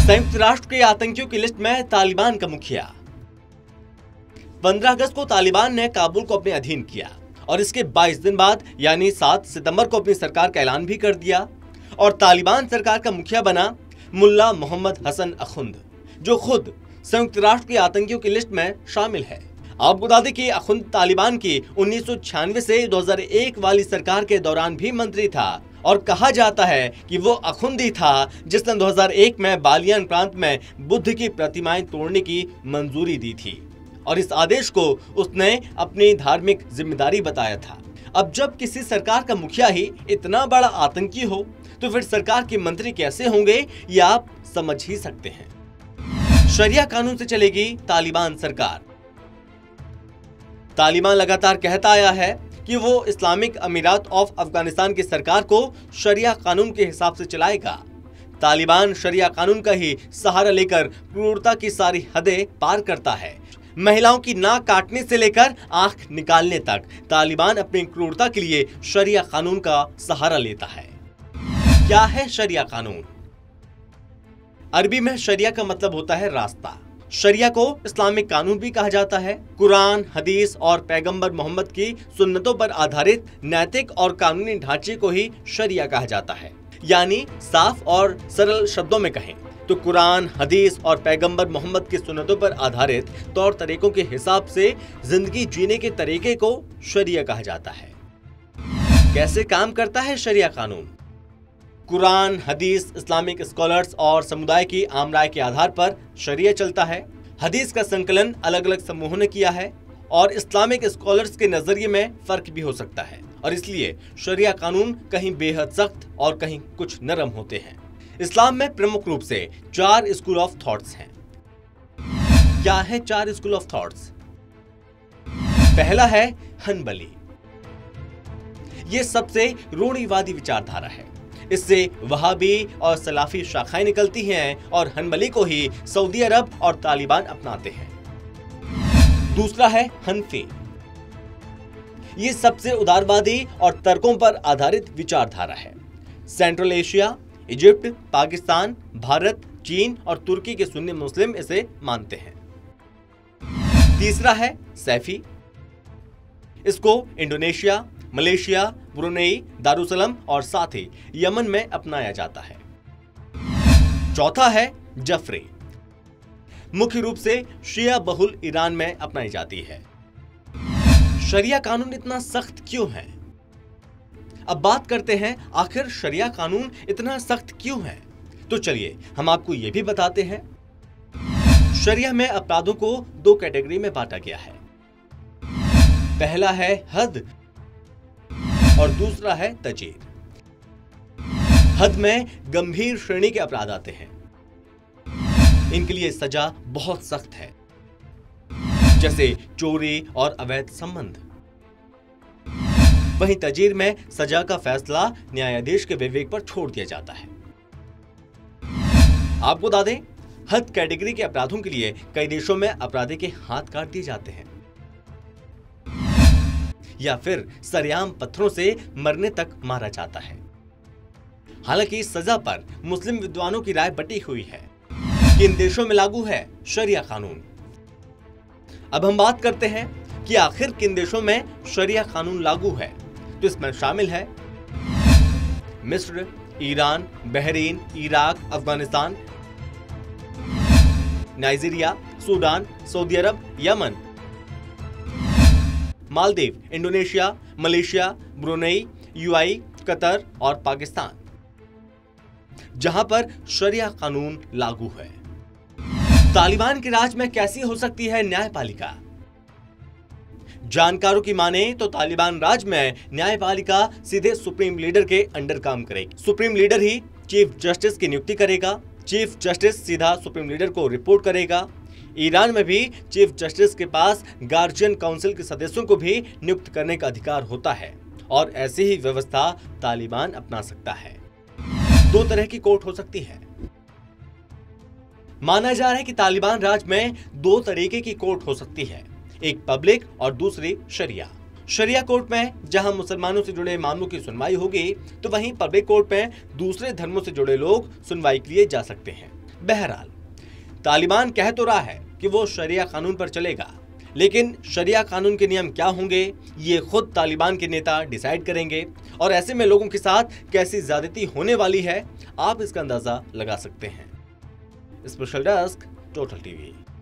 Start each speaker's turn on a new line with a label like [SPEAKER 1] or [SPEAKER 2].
[SPEAKER 1] संयुक्त राष्ट्र के आतंकियों की लिस्ट में तालिबान का मुखिया। 15 अगस्त को तालिबान ने काबुल को अपने अधीन किया और इसके 22 दिन बाद यानी 7 सितंबर को अपनी सरकार का ऐलान भी कर दिया और तालिबान सरकार का मुखिया बना मुल्ला मोहम्मद हसन अखुंद, जो खुद संयुक्त राष्ट्र के आतंकियों की लिस्ट में शामिल है। आपको बता दें कि अखुंद तालिबान की 1996 से 2001 वाली सरकार के दौरान भी मंत्री था और कहा जाता है कि वो अखुंद ही था जिसने 2001 में बालियान प्रांत में बुद्ध की प्रतिमाएं तोड़ने की मंजूरी दी थी और इस आदेश को उसने अपनी धार्मिक जिम्मेदारी बताया था। अब जब किसी सरकार का मुखिया ही इतना बड़ा आतंकी हो तो फिर सरकार के मंत्री कैसे होंगे, ये आप समझ ही सकते हैं। शरिया कानून से चलेगी तालिबान सरकार। तालिबान लगातार कहता आया है कि वो इस्लामिक अमीरात ऑफ अफगानिस्तान की सरकार को शरिया कानून के हिसाब से चलाएगा। तालिबान शरिया कानून का ही सहारा लेकर क्रूरता की सारी हदें पार करता है। महिलाओं की नाक काटने से लेकर आंख निकालने तक तालिबान अपनी क्रूरता के लिए शरिया कानून का सहारा लेता है। क्या है शरिया कानून? अरबी में शरिया का मतलब होता है रास्ता। शरिया को इस्लामिक कानून भी कहा जाता है। कुरान, हदीस और पैगंबर मोहम्मद की सुन्नतों पर आधारित नैतिक और कानूनी ढांचे को ही शरिया कहा जाता है। यानी साफ और सरल शब्दों में कहें तो कुरान, हदीस और पैगंबर मोहम्मद की सुन्नतों पर आधारित तौर तरीकों के हिसाब से जिंदगी जीने के तरीके को शरिया कहा जाता है। कैसे काम करता है शरिया कानून? कुरान, हदीस, इस्लामिक स्कॉलर्स और समुदाय की आम राय के आधार पर शरिया चलता है। हदीस का संकलन अलग अलग समूहों ने किया है और इस्लामिक स्कॉलर्स के नजरिए में फर्क भी हो सकता है और इसलिए शरिया कानून कहीं बेहद सख्त और कहीं कुछ नरम होते हैं। इस्लाम में प्रमुख रूप से 4 स्कूल ऑफ थॉट्स हैं। क्या है 4 स्कूल ऑफ थॉट्स? पहला है हनबली। ये सबसे रूढ़िवादी विचारधारा है। इससे वहाबी और सलाफी शाखाएं निकलती हैं और हनबली को ही सऊदी अरब और तालिबान अपनाते हैं। दूसरा है हनफी। ये सबसे उदारवादी और तर्कों पर आधारित विचारधारा है। Central Asia, Egypt, Pakistan, Bharat, चीन और तुर्की के सुन्नी मुस्लिम इसे मानते हैं। तीसरा है सैफी। इसको इंडोनेशिया, मलेशिया, ब्रुनेई, दारुसलम और साथ ही यमन में अपनाया जाता है। चौथा है जफरी। मुख्य रूप से शिया बहुल ईरान में अपनाई जाती है। शरिया कानून इतना सख्त क्यों है? अब बात करते हैं आखिर शरिया कानून इतना सख्त क्यों है। तो चलिए हम आपको यह भी बताते हैं। शरिया में अपराधों को 2 कैटेगरी में बांटा गया है। पहला है हद और दूसरा है तजीर। हद में गंभीर श्रेणी के अपराध आते हैं। इनके लिए सजा बहुत सख्त है, जैसे चोरी और अवैध संबंध। वहीं तजीर में सजा का फैसला न्यायाधीश के विवेक पर छोड़ दिया जाता है। आपको बता दें, हद कैटेगरी के अपराधों के लिए कई देशों में अपराधी के हाथ काट दिए जाते हैं या फिर सरेआम पत्थरों से मरने तक मारा जाता है। हालांकि इस सजा पर मुस्लिम विद्वानों की राय बटी हुई है कि इन देशों में लागू है शरिया कानून। अब हम बात करते हैं कि आखिर किन देशों में शरिया कानून लागू है। तो इसमें शामिल है मिस्र, Iran, Bahrain, Iraq, Afghanistan, Nigeria, Sudan, Saudi अरब, Yemen, Maldives, Indonesia, Malaysia, Brunei, UAE, Qatar और पाकिस्तान, जहां पर शरिया कानून लागू है। तालिबान के राज में कैसी हो सकती है न्यायपालिका? जानकारों की माने तो तालिबान राज में न्यायपालिका सीधे सुप्रीम लीडर के अंडर काम करेगी। सुप्रीम लीडर ही चीफ जस्टिस की नियुक्ति करेगा। चीफ जस्टिस सीधा सुप्रीम लीडर को रिपोर्ट करेगा। ईरान में भी चीफ जस्टिस के पास गार्जियन काउंसिल के सदस्यों को भी नियुक्त करने का अधिकार होता है और ऐसी ही व्यवस्था तालिबान अपना सकता है। 2 तरह की कोर्ट हो सकती है। माना जा रहा है कि तालिबान राज में 2 तरीके की कोर्ट हो सकती है, एक पब्लिक और दूसरी शरिया। शरिया कोर्ट में जहां मुसलमानों से जुड़े मामलों की सुनवाई होगी, तो वहीं पब्लिक कोर्ट में दूसरे धर्मों से जुड़े लोग सुनवाई के लिए जा सकते हैं। बहरहाल तालिबान कह तो रहा है कि वो शरिया कानून पर चलेगा, लेकिन शरिया कानून के नियम क्या होंगे ये खुद तालिबान के नेता डिसाइड करेंगे और ऐसे में लोगों के साथ कैसी ज्यादती होने वाली है आप इसका अंदाजा लगा सकते हैं। Special desk, total TV.